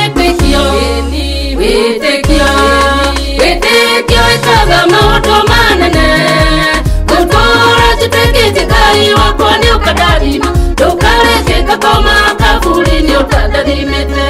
Wetekio ikaga maundu manene gutura jitekete Ngai wakwa ni ukadathima ndukareke ngakoma kaburi-ini utadathimite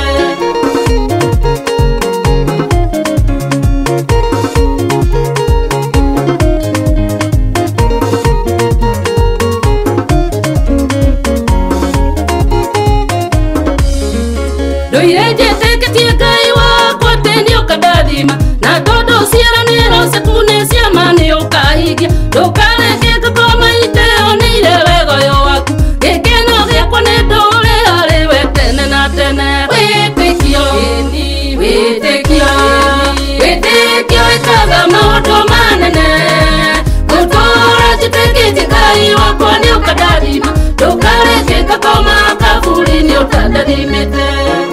Nduirejeteketie Ngai wakwa teni ukadathima na tondu ciaraniro ciakune cia ma ni ukahingia ndukareke ngakoma iteoneire wega uyu waku gikeno giakwa ni ndure hari we tene na tene Wetekio ikaga maundu manene gutura jitekete Ngai wakwa ni ukadathima ndukareke ngakoma kaburi-ini utadathimite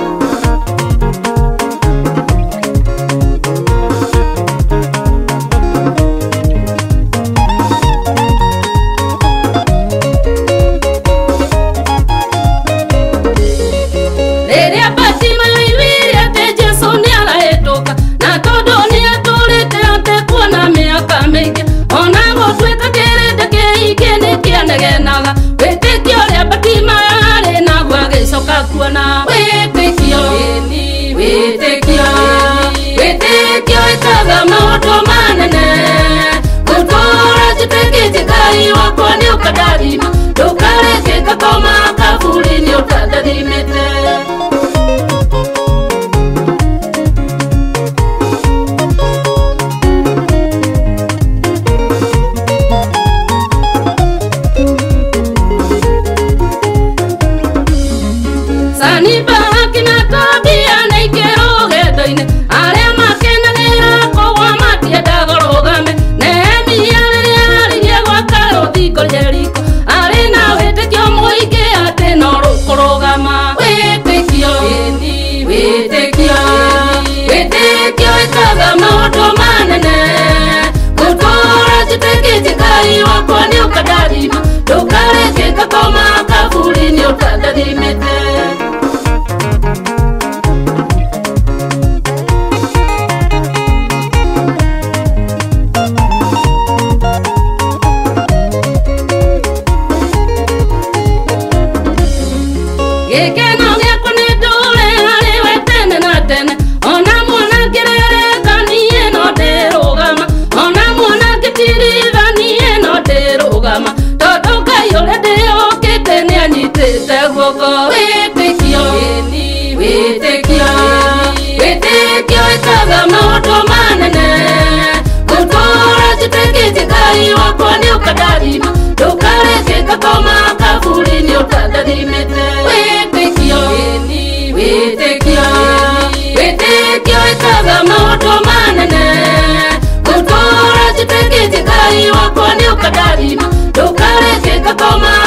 Wetekio ikaga maundu manene gutura jitekete Ngai wakwa ni ukadathima ndukareke ngakoma kaburi-ini utadathimite Saniba hakina tabia na ikero gendo-ini aria makenagira kogwa matienda gorogame Nehemia riria aririe gwaka ruthingo Jeriko ari na wetekio muingi ati no rukurugama Wetekio ikaga maundu manene gutura jitekete Ngai wakwa ni ukadathima ndukareke ngakoma kaburi-ini utadathimite Gikeno giakwa ni ndure hari we tene na tene ona mwana ngirerethanie no ndirugama ona mwana ngĩtirithanie no ndirugama tondu Ngai uria ndĩhokete ni anyitĩte guoko Wetekio ikaga maundu manene gutura jitekete Ngai wakwa ni ukadathima ndukareke ngakoma kaburi-ini utadathimite Wetekio ikaga maundu manene gutura jitekete Ngai wakwa ni ukadathima ndukareke ngakoma